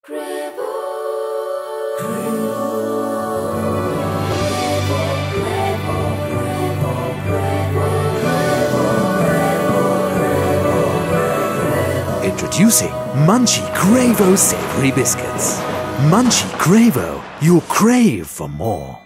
Introducing Munchie Cravo Savory Biscuits. Munchie Cravo, you'll crave for more.